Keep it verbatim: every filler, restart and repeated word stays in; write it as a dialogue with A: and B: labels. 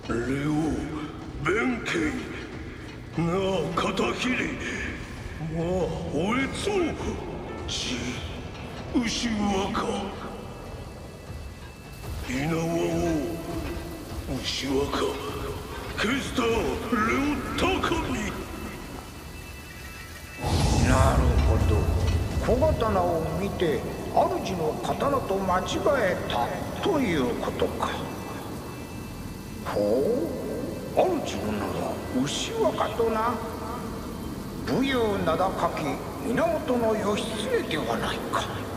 A: レオ弁慶なあ肩ひれまあおえつもち牛若稲葉王牛若ケスターレオ高見。
B: なるほど、小刀を見て主の刀と間違えたということか。ほう、主の名は牛若とな。武勇名高き源義経ではないか。